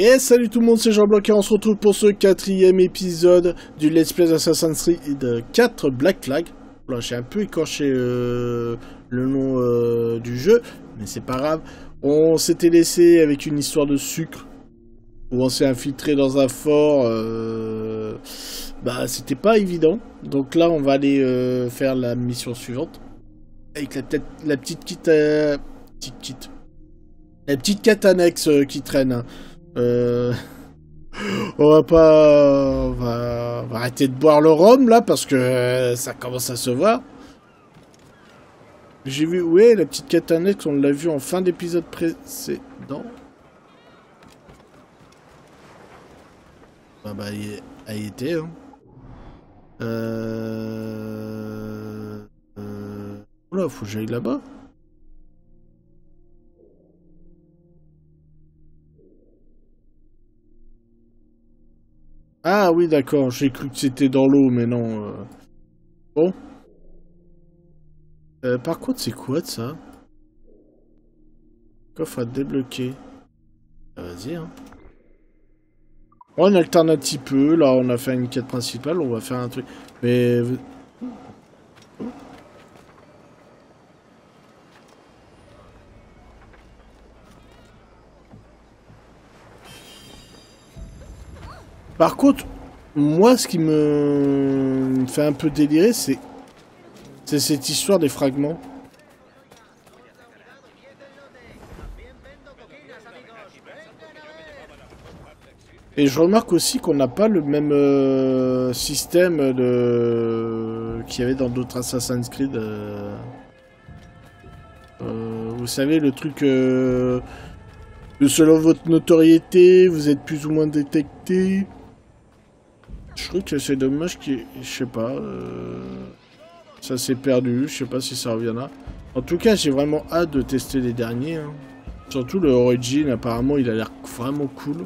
Et salut tout le monde, c'est Jean-Bloc et on se retrouve pour ce 4e épisode du Let's Play Assassin's Creed 4 Black Flag. Là, j'ai un peu écorché le nom du jeu, mais c'est pas grave. On s'était laissé avec une histoire de sucre, où on s'est infiltré dans un fort. Bah, c'était pas évident. Donc là, on va aller faire la mission suivante. Avec la petite kit... La petite quête annexe qui traîne. Hein. On va arrêter de boire le rhum là parce que ça commence à se voir. J'ai vu, ouais, la petite quête annexe, on l'a vu en fin d'épisode précédent. Bah, elle y était. Hein. Oula, faut que j'aille là-bas. Ah oui, d'accord, j'ai cru que c'était dans l'eau, mais non. Bon. Par contre, c'est quoi de ça? Coffre à débloquer. Ah, vas-y, hein. On alterne un petit peu, là on a fait une quête principale, on va faire un truc. Mais... Par contre, moi ce qui me fait un peu délirer, c'est cette histoire des fragments. Et je remarque aussi qu'on n'a pas le même système qu'il y avait dans d'autres Assassin's Creed. Vous savez, le truc selon votre notoriété, vous êtes plus ou moins détecté. Je trouve que c'est dommage je sais pas, ça s'est perdu, je sais pas si ça reviendra. En tout cas, j'ai vraiment hâte de tester les derniers. Hein. Surtout le Origin, apparemment, il a l'air vraiment cool.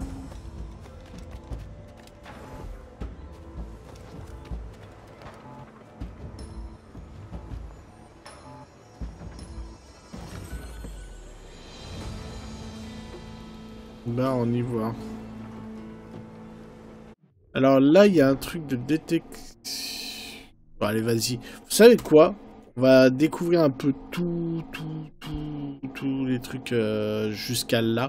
Bah, on y voit. Alors là, il y a un truc de détection. Bon, allez, vas-y. Vous savez quoi? On va découvrir un peu tous les trucs jusqu'à là.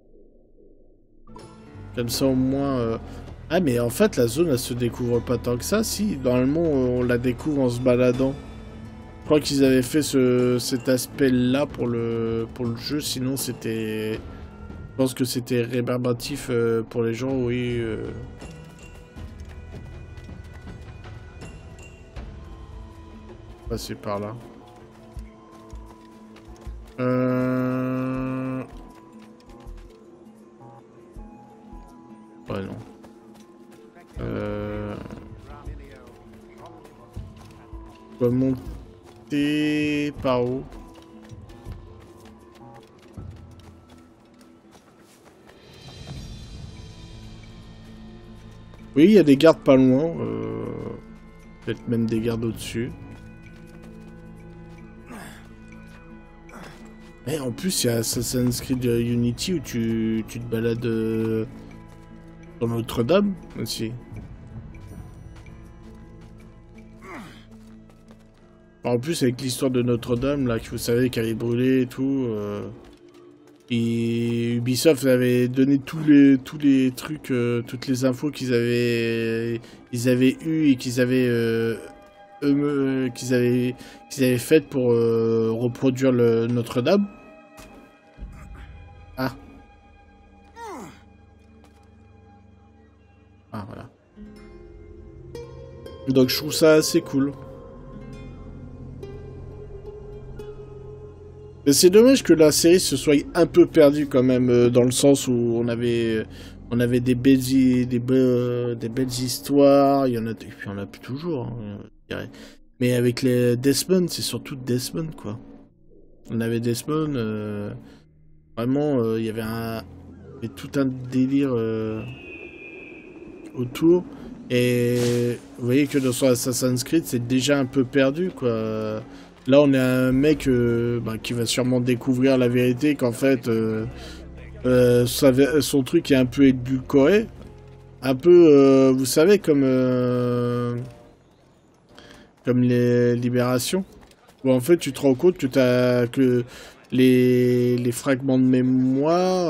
Comme ça, au moins... Ah, mais en fait, la zone, elle se découvre pas tant que ça. Si, normalement, on la découvre en se baladant. Je crois qu'ils avaient fait cet aspect-là pour le jeu. Sinon, c'était... Je pense que c'était rébarbatif pour les gens, oui. Passer par là. Ouais, non. On va monter par où? Oui, il y a des gardes pas loin. Peut-être même des gardes au-dessus. Et en plus, il y a Assassin's Creed Unity où tu te balades dans Notre-Dame aussi. En plus, avec l'histoire de Notre-Dame, là, que vous savez qu'elle est brûlée et tout. Et Ubisoft avait donné tous les trucs, toutes les infos qu'ils avaient eues et qu'ils avaient faites pour reproduire le Notre-Dame. Ah. Ah, voilà. Donc je trouve ça assez cool. Mais c'est dommage que la série se soit un peu perdue quand même, dans le sens où on avait des belles histoires, il y en a, et puis on a plus toujours, hein, je dirais. Mais avec les Desmond, c'est surtout Desmond, quoi. On avait Desmond, vraiment, il y avait tout un délire autour. Et vous voyez que dans son Assassin's Creed, c'est déjà un peu perdu, quoi. Là, on est un mec qui va sûrement découvrir la vérité qu'en fait, Son truc est un peu édulcoré. Un peu, vous savez, comme les Libérations. Où en fait, tu te rends compte que les fragments de mémoire...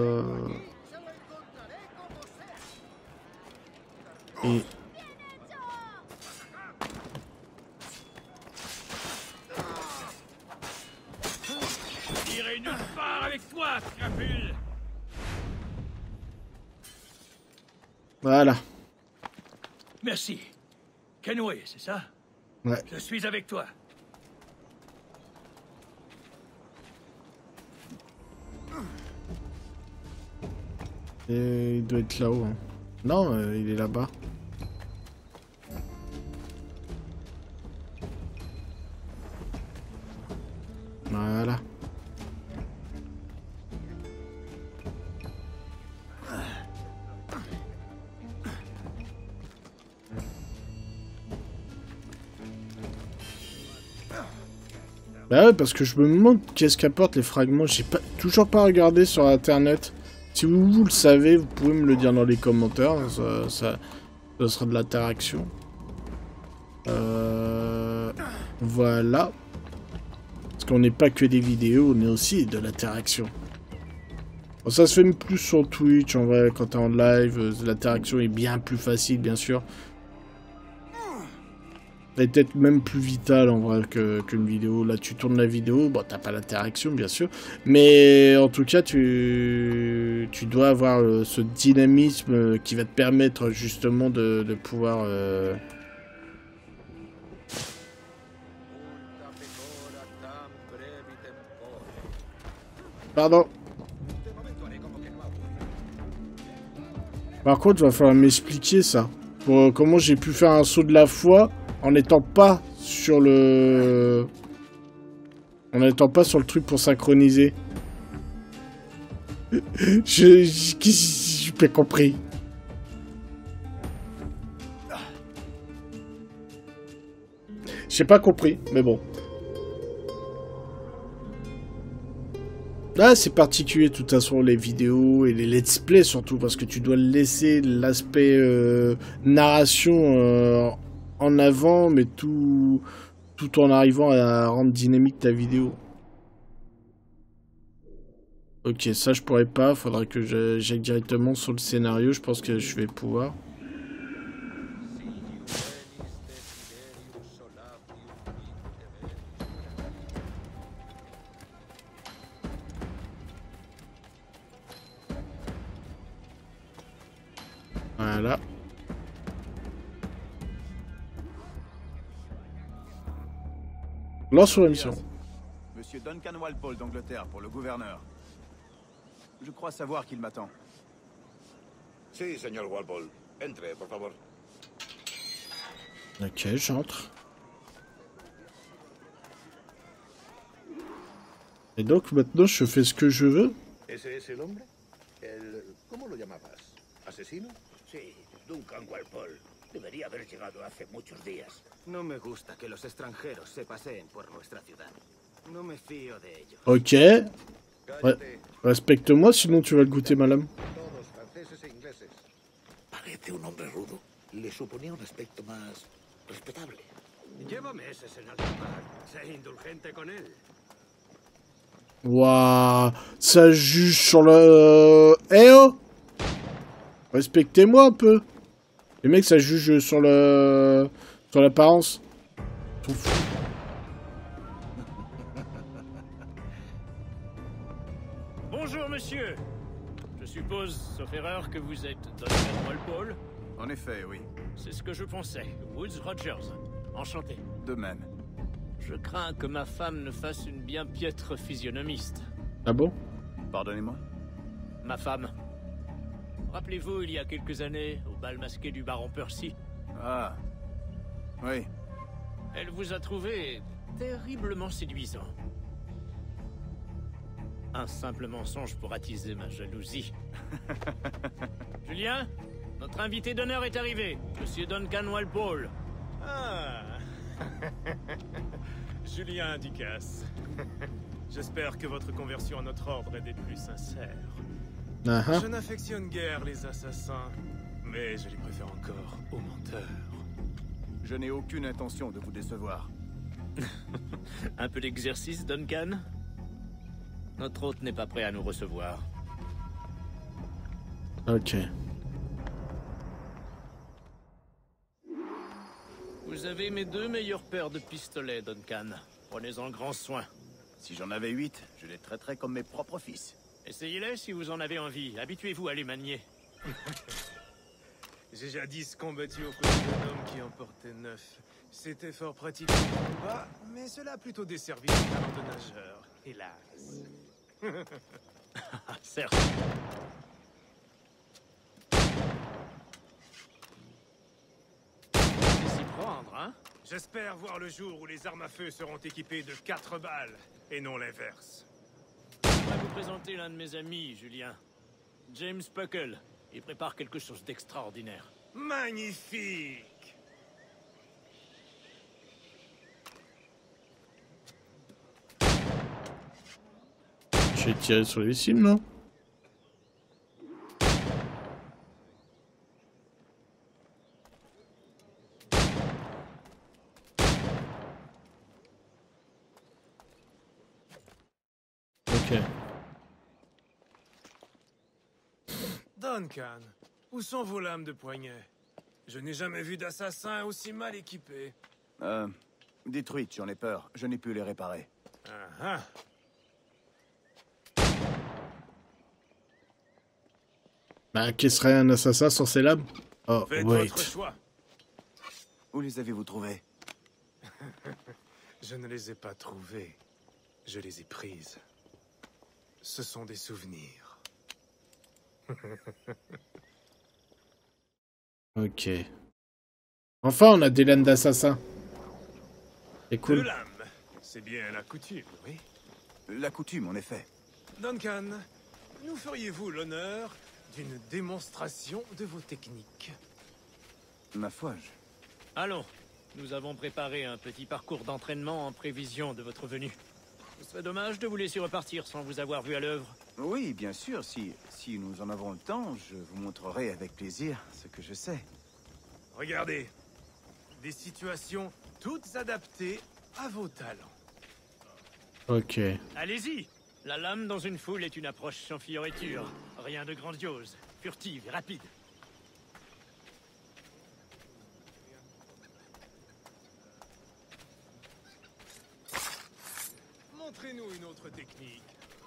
et... J'irai nulle part avec toi, crapule. Voilà. Merci. Kenway, c'est ça? Ouais. Je suis avec toi. Et il doit être là-haut. Hein. Non, il est là-bas. Voilà. Bah ouais, parce que je me demande qu'est-ce qu'apportent les fragments. J'ai toujours pas regardé sur internet. Si vous le savez, vous pouvez me le dire dans les commentaires. Ça sera de l'interaction. Voilà. Parce qu'on n'est pas que des vidéos, on est aussi de l'interaction. Bon, ça se fait plus sur Twitch, en vrai, quand t'es en live. L'interaction est bien plus facile, bien sûr. Elle est peut-être même plus vitale en vrai qu'une vidéo. Là, tu tournes la vidéo, bon, t'as pas l'interaction, bien sûr. Mais en tout cas, tu dois avoir ce dynamisme qui va te permettre justement de pouvoir... Pardon. Par contre, il va falloir m'expliquer ça. Pour comment j'ai pu faire un saut de la foi... En n'étant pas sur le... En n'étant pas sur le truc pour synchroniser. J'ai pas compris. J'ai pas compris, mais bon. Là, c'est particulier, de toute façon, les vidéos et les let's play, surtout, parce que tu dois laisser l'aspect narration... en avant, mais tout en arrivant à rendre dynamique ta vidéo. Ok, ça je pourrais pas, faudra que j'aille directement sur le scénario, je pense que je vais pouvoir. Voilà. Lance sur la mission. Monsieur Duncan Walpole d'Angleterre pour le gouverneur. Je crois savoir qu'il m'attend. Sí, señor Walpole. Entre, por favor. Ok, j'entre. Et donc maintenant je fais ce que je veux. ¿Ese es el hombre? ¿Cómo lo llamabas? ¿Asesino? Sí, Duncan Walpole. Debería haber llegado hace muchos días. No me gusta que los extranjeros se paseen por nuestra ciudad. No me fío de ellos. Ok. Cállate. Respecte-moi, sinon tu vas le goûter, madame. Todos franceses e ingleses. Parece un hombre rudo. Le suponía un aspecto más respetable. Lleva meses en alta mar. Sé indulgente con él. Waouh, ça juge sur le... Eh oh! Respectez-moi un peu. Les mecs, ça juge sur le... sur l'apparence. Bonjour, monsieur. Je suppose, sauf erreur, que vous êtes Duncan Walpole. En effet, oui. C'est ce que je pensais. Woods Rogers. Enchanté. De même. Je crains que ma femme ne fasse une bien piètre physionomiste. Ah bon? Pardonnez-moi. Ma femme. Rappelez-vous, il y a quelques années, au bal masqué du baron Percy. Ah. Oui. Elle vous a trouvé terriblement séduisant. Un simple mensonge pour attiser ma jalousie. Julien, notre invité d'honneur est arrivé, Monsieur Duncan Walpole. Ah. Julien Ducasse. J'espère que votre conversion à notre ordre est des plus sincères. Ah, Je n'affectionne guère les assassins, mais je les préfère encore aux menteurs. Je n'ai aucune intention de vous décevoir. Un peu d'exercice, Duncan? Notre hôte n'est pas prêt à nous recevoir. ok. Vous avez mes 2 meilleures paires de pistolets, Duncan. Prenez-en grand soin. Si j'en avais 8, je les traiterais comme mes propres fils. Essayez-les si vous en avez envie. Habituez-vous à les manier. J'ai jadis combattu au côté d'un homme qui en portait 9. C'était fort pratique au combat, mais cela a plutôt desservi le talent de nageur, hélas. Ah, certes. C'est s'y prendre, hein? J'espère voir le jour où les armes à feu seront équipées de 4 balles, et non l'inverse. Je vais vous présenter l'un de mes amis, Julien. James Puckle. Il prépare quelque chose d'extraordinaire. Magnifique! J'ai tiré sur les cibles, non? Ok. Duncan, où sont vos lames de poignet? Je n'ai jamais vu d'assassin aussi mal équipé. Détruites, j'en ai peur. Je n'ai pu les réparer. Ah. Bah, qui serait un assassin sans ses lames? Oh, Faites wait. votre choix. Où les avez-vous trouvés? Je ne les ai pas trouvées. Je les ai prises. Ce sont des souvenirs. Ok. Enfin, on a des lames d'assassin. C'est Deux cool. lames. C'est bien la coutume, oui. La coutume, en effet. Duncan, nous feriez-vous l'honneur d'une démonstration de vos techniques? Ma foi, Allons. Nous avons préparé un petit parcours d'entraînement en prévision de votre venue. Ce serait dommage de vous laisser repartir sans vous avoir vu à l'œuvre. Oui, bien sûr, si nous en avons le temps, je vous montrerai avec plaisir ce que je sais. Regardez. Des situations toutes adaptées à vos talents. Ok. Allez-y. La lame dans une foule est une approche sans fioriture. Rien de grandiose. Furtive et rapide. Montrez-nous une autre technique.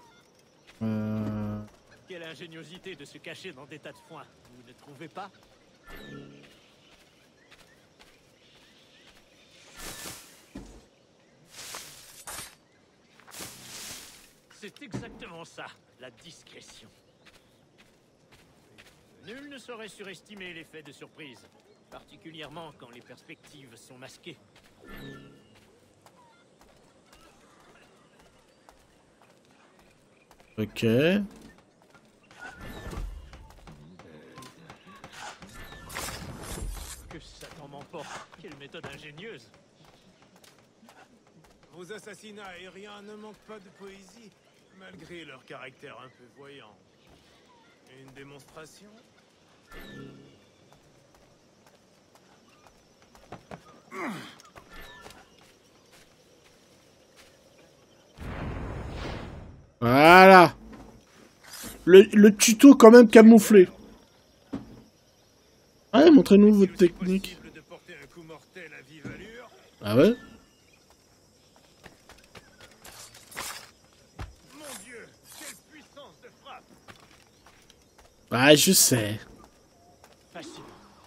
Quelle ingéniosité de se cacher dans des tas de foin. Vous ne trouvez pas? C'est exactement ça, la discrétion. Nul ne saurait surestimer l'effet de surprise, particulièrement quand les perspectives sont masquées. Ok. Que Satan m'emporte. Quelle méthode ingénieuse. Vos assassinats aériens ne manquent pas de poésie, malgré leur caractère un peu voyant. Une démonstration? Voilà. Le tuto quand même camouflé. Ouais, montrez-nous votre Est-il aussi technique. possible de porter un coup mortel à vive allure? Ah ouais? Mon Dieu, quelle puissance de frappe! Ah, je sais. Fascinant.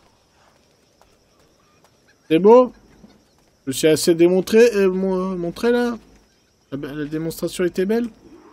C'est beau? Je suis assez démontré, montré là? La démonstration était belle?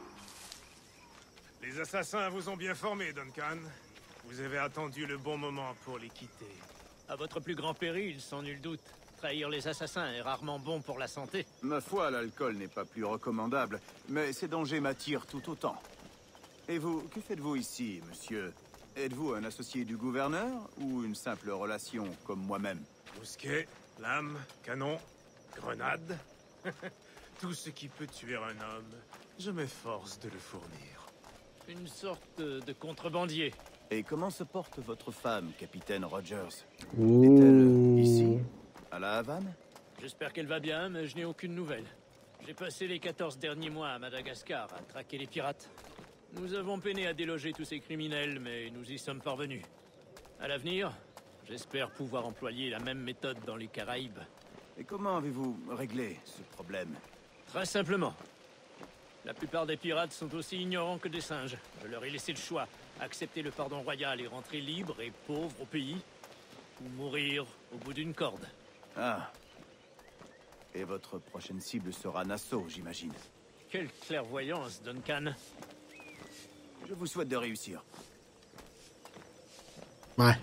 Les assassins vous ont bien formé, Duncan. Vous avez attendu le bon moment pour les quitter. À votre plus grand péril, sans nul doute. Trahir les assassins est rarement bon pour la santé. Ma foi, l'alcool n'est pas plus recommandable, mais ces dangers m'attirent tout autant. Et vous, que faites-vous ici, monsieur? Êtes-vous un associé du gouverneur ou une simple relation comme moi-même? Mousquet, lame, canon, grenade. Tout ce qui peut tuer un homme, je m'efforce de le fournir. Une sorte de contrebandier. Et comment se porte votre femme, capitaine Rogers? Ouh. Est-elle ici, à la Havane? J'espère qu'elle va bien, mais je n'ai aucune nouvelle. J'ai passé les 14 derniers mois à Madagascar à traquer les pirates. Nous avons peiné à déloger tous ces criminels, mais nous y sommes parvenus. À l'avenir, j'espère pouvoir employer la même méthode dans les Caraïbes. Et comment avez-vous réglé ce problème? Très simplement. La plupart des pirates sont aussi ignorants que des singes. Je leur ai laissé le choix. Accepter le pardon royal et rentrer libre et pauvre au pays. Ou mourir au bout d'une corde. Ah. Et votre prochaine cible sera Nassau, j'imagine. Quelle clairvoyance, Duncan. Je vous souhaite de réussir. Ouais.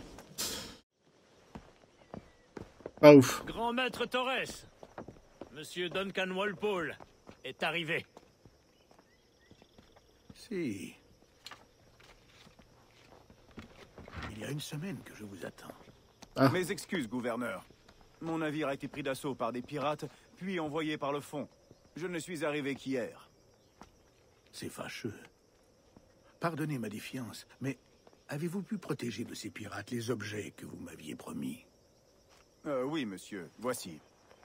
Pas ouf. Grand maître Torres, Monsieur Duncan Walpole est arrivé. Si. Il y a une semaine que je vous attends. Ah. Mes excuses, gouverneur. Mon navire a été pris d'assaut par des pirates, puis envoyé par le fond. Je ne suis arrivé qu'hier. C'est fâcheux. Pardonnez ma défiance, mais avez-vous pu protéger de ces pirates les objets que vous m'aviez promis? Oui, monsieur. Voici.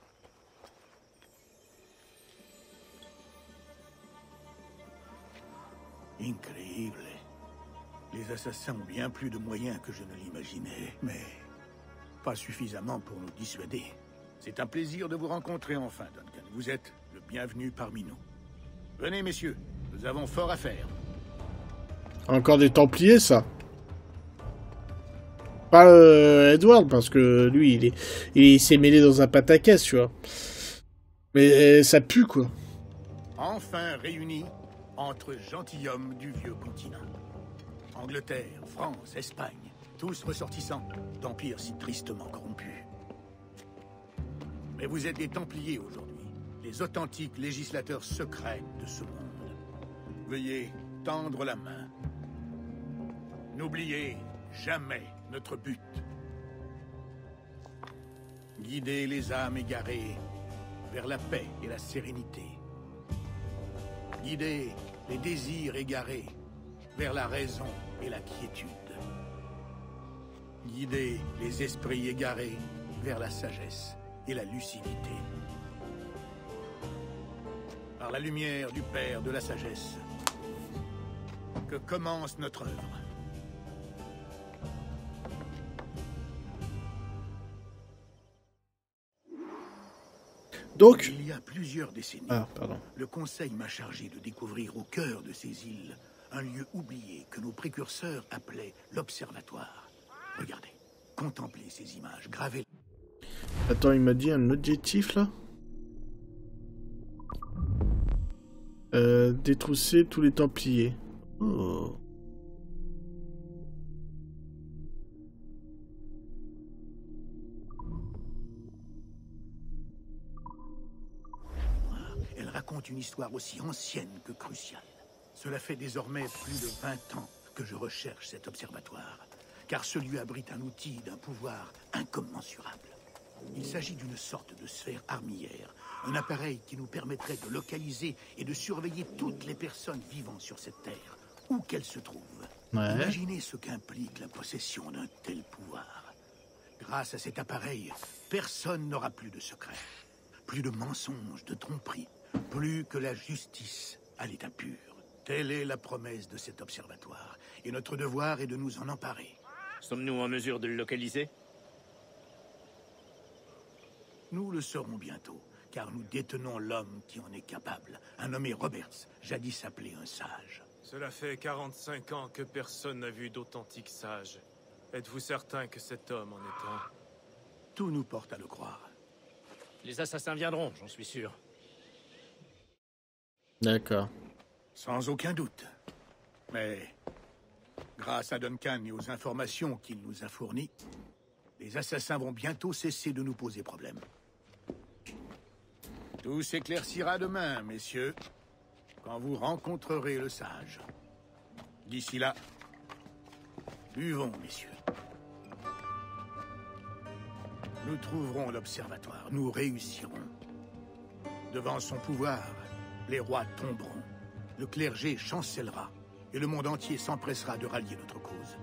Incroyable. Les assassins ont bien plus de moyens que je ne l'imaginais, mais pas suffisamment pour nous dissuader. C'est un plaisir de vous rencontrer enfin, Duncan. Vous êtes le bienvenu parmi nous. Venez, messieurs, nous avons fort à faire. Encore des Templiers, ça. Pas Edward, parce que lui, il s'est mêlé dans un pataquès, tu vois. Mais ça pue, quoi. Enfin réunis entre gentilshommes du vieux continent. Angleterre, France, Espagne, tous ressortissants d'empires si tristement corrompus. Mais vous êtes des Templiers aujourd'hui, les authentiques législateurs secrets de ce monde. Veuillez tendre la main. N'oubliez jamais notre but. Guider les âmes égarées vers la paix et la sérénité. Guider les désirs égarés vers la raison et la quiétude. Guider les esprits égarés vers la sagesse et la lucidité. Par la lumière du Père de la sagesse, que commence notre œuvre. Donc... Il y a plusieurs décennies, Ah, pardon. le Conseil m'a chargé de découvrir au cœur de ces îles un lieu oublié que nos précurseurs appelaient l'Observatoire. Regardez, contemplez ces images, gravées. Attends, il m'a dit un objectif, là. Détrousser tous les Templiers. Oh. Elle raconte une histoire aussi ancienne que cruciale. Cela fait désormais plus de 20 ans que je recherche cet observatoire, car ce lieu abrite un outil d'un pouvoir incommensurable. Il s'agit d'une sorte de sphère armillaire, un appareil qui nous permettrait de localiser et de surveiller toutes les personnes vivant sur cette terre, où qu'elles se trouvent. Ouais. Imaginez ce qu'implique la possession d'un tel pouvoir. Grâce à cet appareil, personne n'aura plus de secrets, plus de mensonges, de tromperies, plus que la justice à l'état pur. Telle est la promesse de cet observatoire, et notre devoir est de nous en emparer. Sommes-nous en mesure de le localiser? Nous le saurons bientôt, car nous détenons l'homme qui en est capable, un nommé Roberts, jadis appelé un sage. Cela fait 45 ans que personne n'a vu d'authentiques sages. Êtes-vous certain que cet homme en est un? Tout nous porte à le croire. Les assassins viendront, j'en suis sûr. D'accord. Sans aucun doute. Mais, grâce à Duncan et aux informations qu'il nous a fournies, les assassins vont bientôt cesser de nous poser problème. Tout s'éclaircira demain, messieurs, quand vous rencontrerez le sage. D'ici là, buvons, messieurs. Nous trouverons l'observatoire, nous réussirons. Devant son pouvoir, les rois tomberont, le clergé chancellera, et le monde entier s'empressera de rallier notre cause.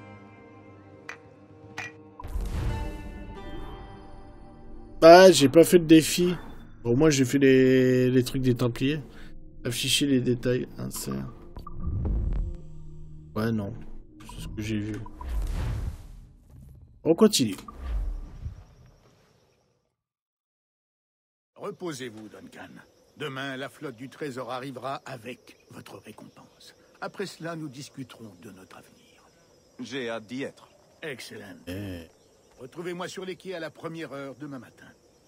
Ah, j'ai pas fait de défi. Bon, moi j'ai fait les trucs des Templiers. Afficher les détails. Insert. Ouais, non. C'est ce que j'ai vu. On continue. Reposez-vous, Duncan. Demain, la flotte du Trésor arrivera avec votre récompense. Après cela, nous discuterons de notre avenir. J'ai hâte d'y être. Excellent. Retrouvez-moi sur les quais à la première heure demain matin.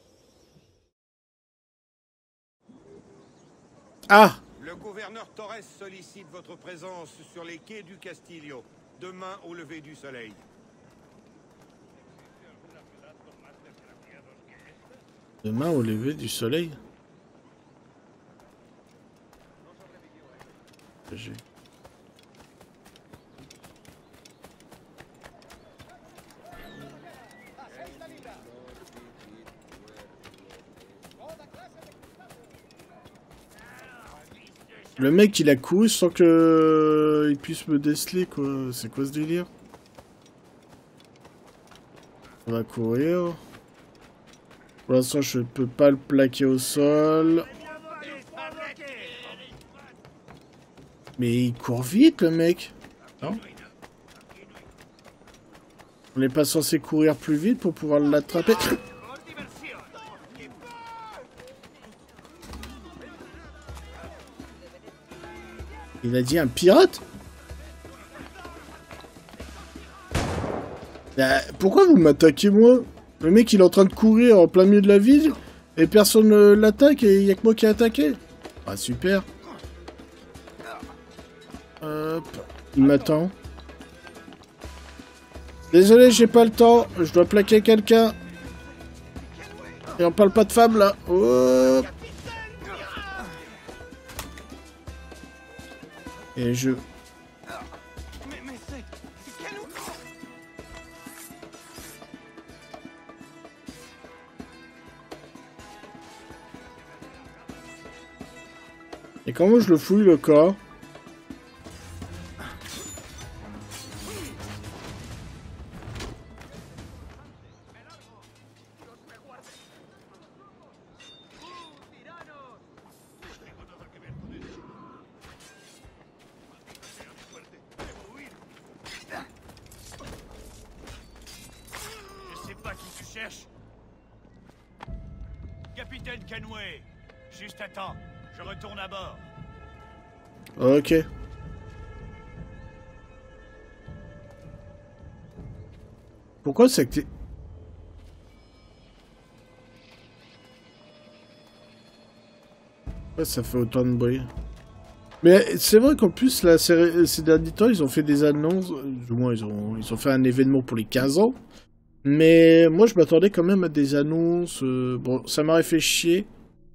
Ah! Le gouverneur Torres sollicite votre présence sur les quais du Castillo, demain au lever du soleil. Demain au lever du soleil? Le mec il a couru sans que il puisse me déceler quoi. C'est quoi ce délire? On va courir. Pour l'instant je peux pas le plaquer au sol. Mais il court vite le mec. Non? On n'est pas censé courir plus vite pour pouvoir l'attraper. Il a dit un pirate? Pourquoi vous m'attaquez moi? Le mec il est en train de courir en plein milieu de la ville et personne ne l'attaque et il n'y a que moi qui ai attaqué. Ah super. Hop. Il m'attend. Désolé j'ai pas le temps. Je dois plaquer quelqu'un. Et on parle pas de femme là. Hop. Et je... Et comment je le fouille le corps? Capitaine Kenway, juste à temps. Je retourne à bord. Ok. Pourquoi c'est que ouais, ça fait autant de bruit. Mais c'est vrai qu'en plus, là, ces derniers temps, ils ont fait des annonces. Du moins, ils ont fait un événement pour les 15 ans. Mais moi, je m'attendais quand même à des annonces. Bon, ça m'aurait fait chier.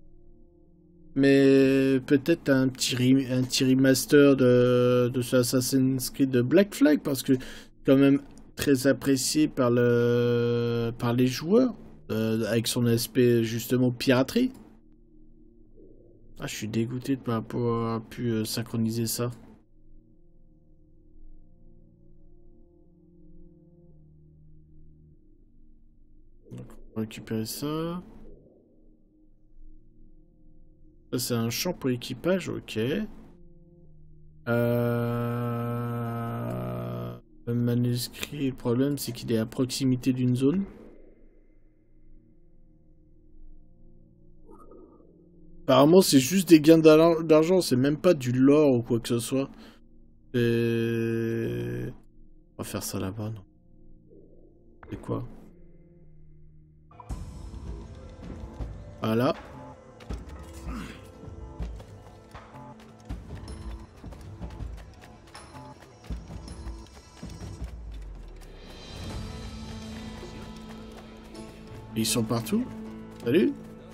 Mais peut-être un petit remaster de ce Assassin's Creed de Black Flag. Parce que quand même très apprécié par les joueurs. Avec son aspect justement piraterie. Ah, je suis dégoûté de ne pas avoir pu synchroniser ça. Donc, on va récupérer ça. Ça, c'est un champ pour l'équipage, ok. Le manuscrit, le problème, c'est qu'il est à proximité d'une zone. Apparemment, c'est juste des gains d'argent, c'est même pas du lore ou quoi que ce soit. Et... on va faire ça là-bas, non? C'est quoi? Voilà. Ils sont partout. Salut.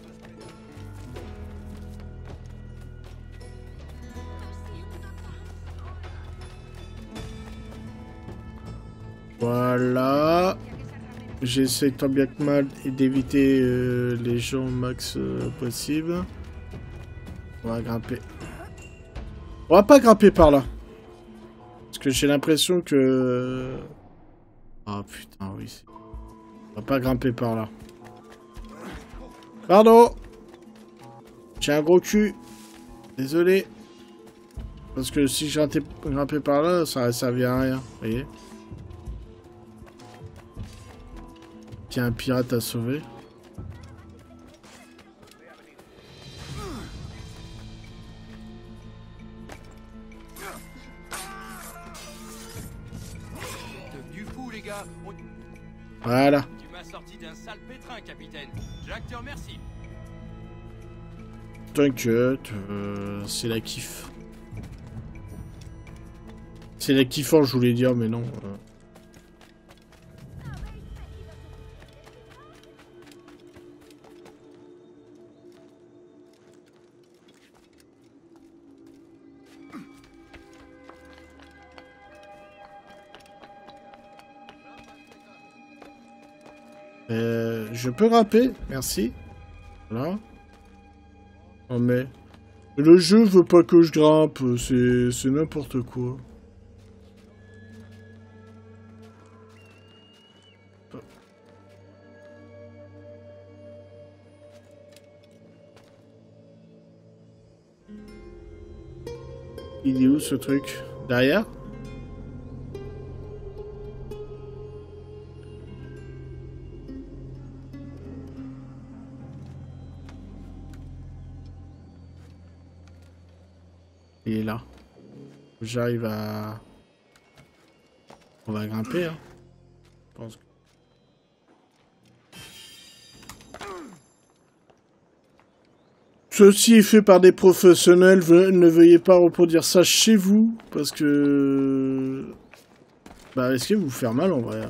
Voilà. J'essaie tant bien que mal d'éviter les gens au max possible. On va grimper. On va pas grimper par là. que j'ai l'impression que... Ah putain, oui. On va pas grimper par là. Pardon. J'ai un gros cul. Désolé. Parce que si je grimpais par là, ça servait à rien. Vous voyez? Il y a un pirate à sauver. Voilà. Tu m'as sorti d'un sale pétrin, capitaine. Jack te remercie. T'inquiète, c'est la kiff. C'est la kiffant, je voulais dire, mais non. Je peux grimper, merci. Voilà. Non mais... Le jeu veut pas que je grimpe, c'est n'importe quoi. Il est où ce truc? Derrière? Il est là. J'arrive à... On va grimper, hein. Je pense que... Ceci est fait par des professionnels. Ne veuillez pas reproduire ça chez vous. Parce que... Bah, est-ce que vous faire mal, en vrai?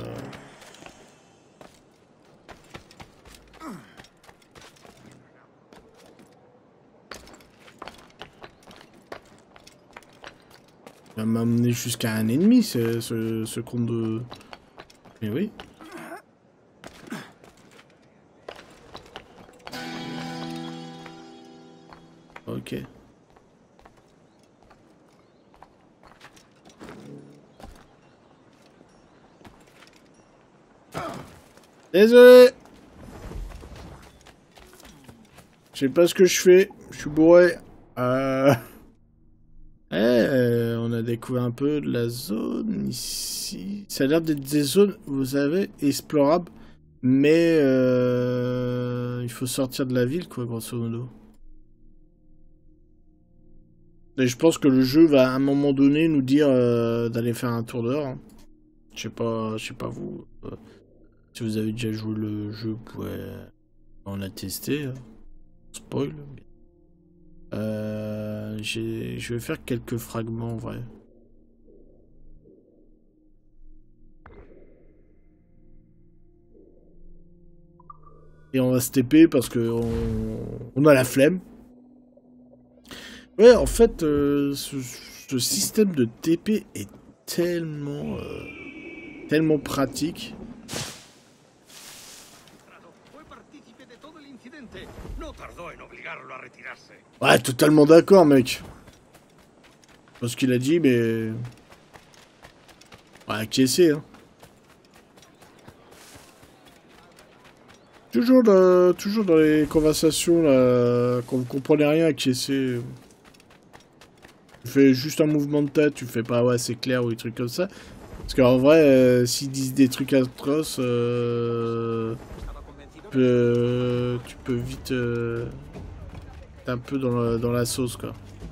Il va m'amener jusqu'à un ennemi, ce compte de... Mais oui. Ok. Désolé. Je sais pas ce que je fais. Je suis bourré. On a découvert un peu de la zone ici. Ça a l'air d'être des zones, vous savez, explorables. Mais il faut sortir de la ville, quoi, grosso modo. Et je pense que le jeu va à un moment donné nous dire d'aller faire un tour dehors. Hein. Je sais pas vous. Si vous avez déjà joué le jeu, vous pouvez en attester. Hein. Spoil. Je vais faire quelques fragments en vrai. Et on va se TP parce que on a la flemme. Ouais, en fait, ce système de TP est tellement pratique. Ouais, totalement d'accord, mec. Parce qu'il a dit, mais... Ouais, acquiescer, hein. Toujours dans les conversations, là, quand vous comprenez rien, acquiescer. Tu fais juste un mouvement de tête, tu fais pas, ouais, c'est clair, ou des trucs comme ça. Parce qu'en vrai, s'ils disent des trucs atroces, tu peux vite... un peu dans la sauce, quoi.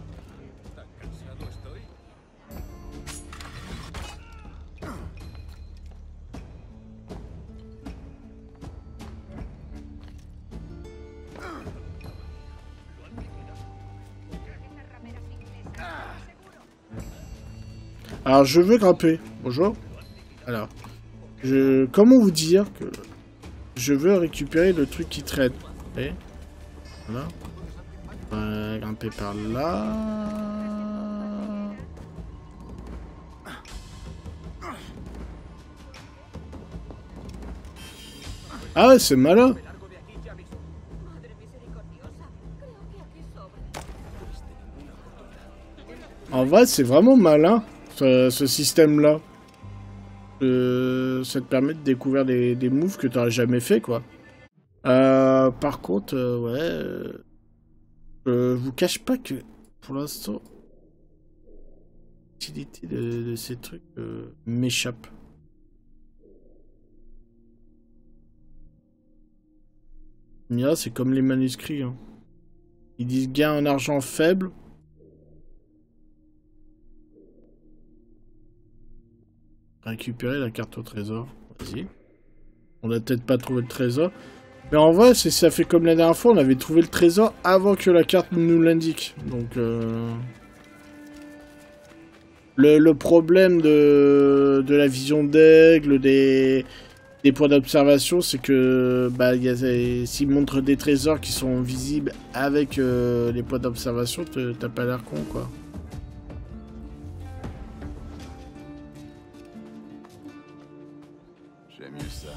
Alors, je veux grimper. Bonjour. Alors, comment vous dire que je veux récupérer le truc qui traîne. Et voilà. Grimper par là. Ah ouais, c'est malin. En vrai, c'est vraiment malin. ce système-là. Ça te permet de découvrir des moves que tu n'aurais jamais fait, quoi. Par contre, ouais... je vous cache pas que, pour l'instant, l'utilité de ces trucs m'échappe. Mira, c'est comme les manuscrits. Hein. Ils disent gain en argent faible. Récupérer la carte au trésor. Vas-y. On n'a peut-être pas trouvé le trésor. Mais en vrai, ça fait comme la dernière fois, on avait trouvé le trésor avant que la carte nous l'indique. Donc, le problème de la vision d'aigle, des points d'observation, c'est que s'ils montrent des trésors qui sont visibles avec les points d'observation, t'as pas l'air con, quoi. J'aime mieux ça.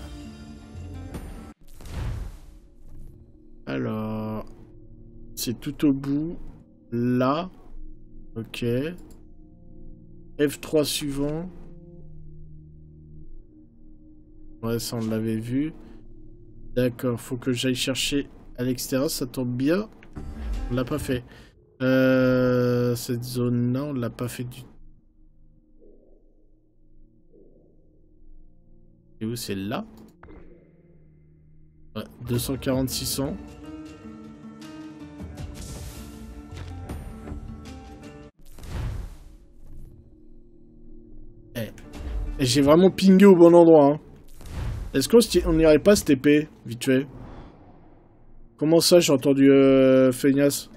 Alors, c'est tout au bout, là, ok. F3 suivant. Ouais, ça on l'avait vu. D'accord, faut que j'aille chercher à l'extérieur, ça tombe bien. On l'a pas fait. Cette zone-là, on l'a pas fait du tout. Et où c'est là? Ouais, 240-600. J'ai vraiment pingé au bon endroit. Hein. Est-ce qu'on n'irait pas cette épée, vite fait? Comment ça, j'ai entendu feignasse?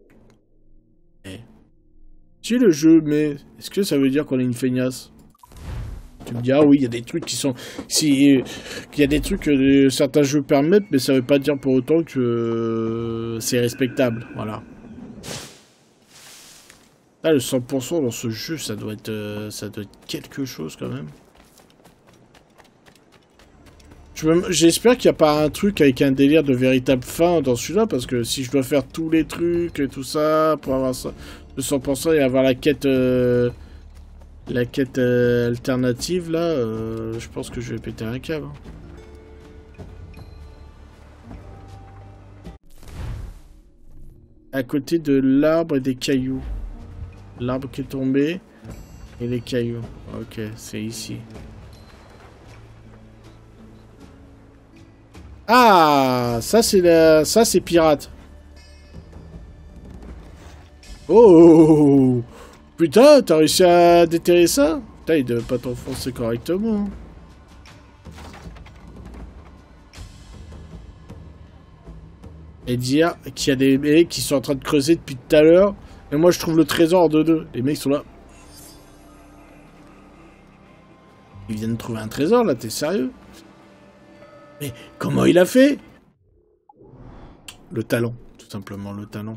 Si le jeu, mais est-ce que ça veut dire qu'on est une feignasse? Tu me dis, ah oui, il y a des trucs qui sont... qu'il y a des trucs que certains jeux permettent, mais ça veut pas dire pour autant que c'est respectable. Voilà. Là, le 100% dans ce jeu, ça doit être quelque chose quand même. J'espère qu'il n'y a pas un truc avec un délire de véritable fin dans celui-là, parce que si je dois faire tous les trucs et tout ça pour avoir ça, le 100% et avoir la quête alternative, là, je pense que je vais péter un câble. Hein. À côté de l'arbre et des cailloux. L'arbre qui est tombé et les cailloux. Ok, c'est ici. Ah, ça c'est pirate. Oh, putain, t'as réussi à déterrer ça? Putain, il devait pas t'enfoncer correctement. Hein. Et dire qu'il y a des mecs qui sont en train de creuser depuis tout à l'heure. Et moi, je trouve le trésor de deux. Les mecs sont là. Ils viennent de trouver un trésor, là, t'es sérieux? Mais comment il a fait? Le talent, tout simplement, le talent.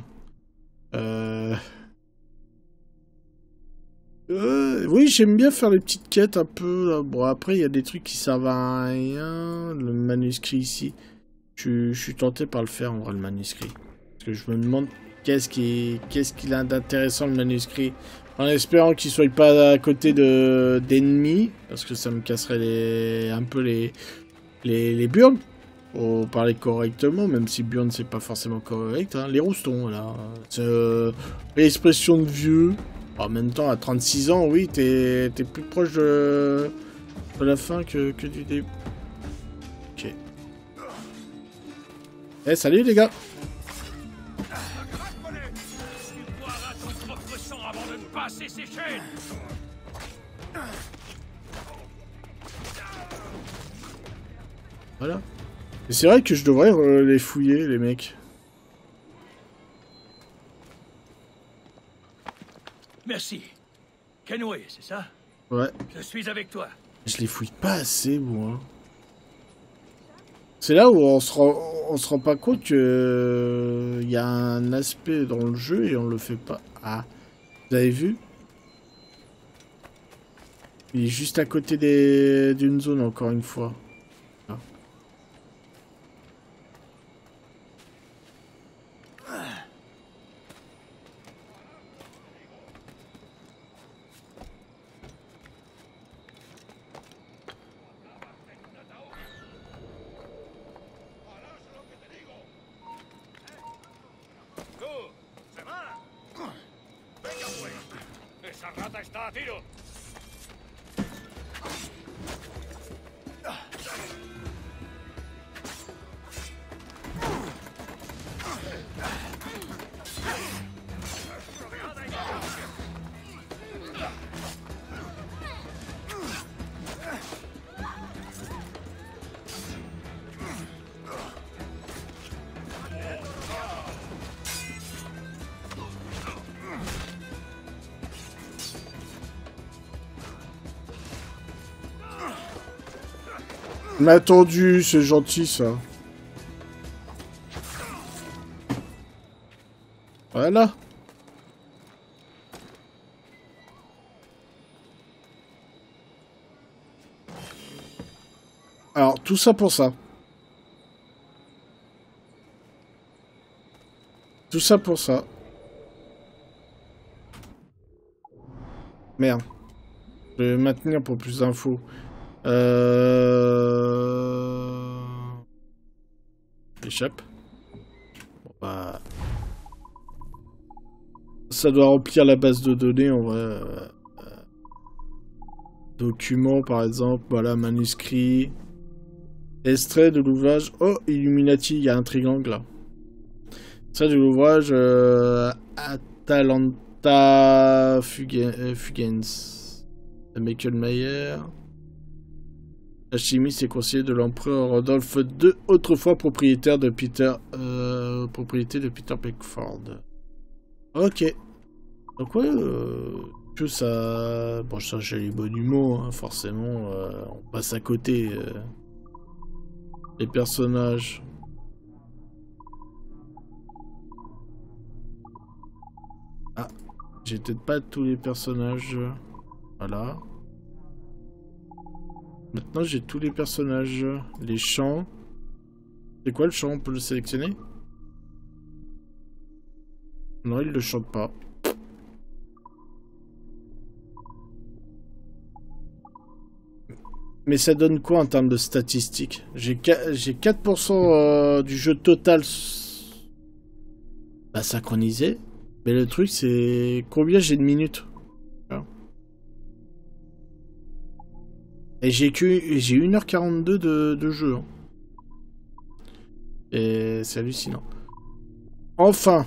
Oui, j'aime bien faire les petites quêtes un peu. Bon, après, il y a des trucs qui servent à rien. Le manuscrit ici. Je suis tenté par le faire, en vrai, le manuscrit. Parce que je me demande... Qu'est-ce qu'il a d'intéressant le manuscrit? En espérant qu'il soit pas à côté d'ennemis, parce que ça me casserait un peu les burnes. Pour parler correctement, même si burne c'est pas forcément correct. Hein. Les roustons, voilà. L'expression de vieux. En même temps, à 36 ans, oui, t'es plus proche de la fin que du début. Ok. Eh, salut les gars! Voilà. Et c'est vrai que je devrais les fouiller, les mecs. Merci. Kenway, c'est ça? Ouais. Je suis avec toi. Je les fouille pas assez, moi. C'est là où on se rend pas compte que y a un aspect dans le jeu et on le fait pas. Ah, vous avez vu? Il est juste à côté d'une zone, encore une fois. Ah. On m'a attendu, c'est gentil ça. Voilà. Alors, tout ça pour ça. Tout ça pour ça. Merde. Je vais maintenir pour plus d'infos. Échappe. Bon, bah... Ça doit remplir la base de données en vrai. Documents par exemple, voilà, manuscrit. Extrait de l'ouvrage. Oh, Illuminati, il y a un triangle là. Extrait de l'ouvrage Atalanta Fugens de Michael Mayer. L'alchimiste est conseiller de l'empereur Rodolphe II, autrefois propriété de Peter Pickford. Ok. Donc ouais, que ça... Bon, ça j'ai les monuments, hein, forcément. On passe à côté. Les personnages. Ah, j'ai peut-être pas tous les personnages. Voilà. Maintenant, j'ai tous les personnages. Les chants. C'est quoi le chant? On peut le sélectionner? Non, il le chante pas. Mais ça donne quoi en termes de statistiques? J'ai 4% du jeu total synchronisé. Mais le truc, c'est combien j'ai de minutes? Et j'ai 1h42 de jeu. Hein. Et c'est hallucinant. Enfin!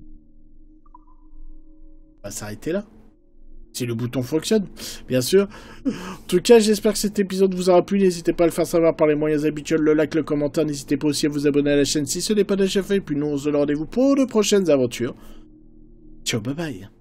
On va s'arrêter là. Si le bouton fonctionne, bien sûr. En tout cas, j'espère que cet épisode vous aura plu. N'hésitez pas à le faire savoir par les moyens habituels, le like, le commentaire. N'hésitez pas aussi à vous abonner à la chaîne si ce n'est pas déjà fait. Et puis nous, on se donne rendez-vous pour de prochaines aventures. Ciao, bye bye.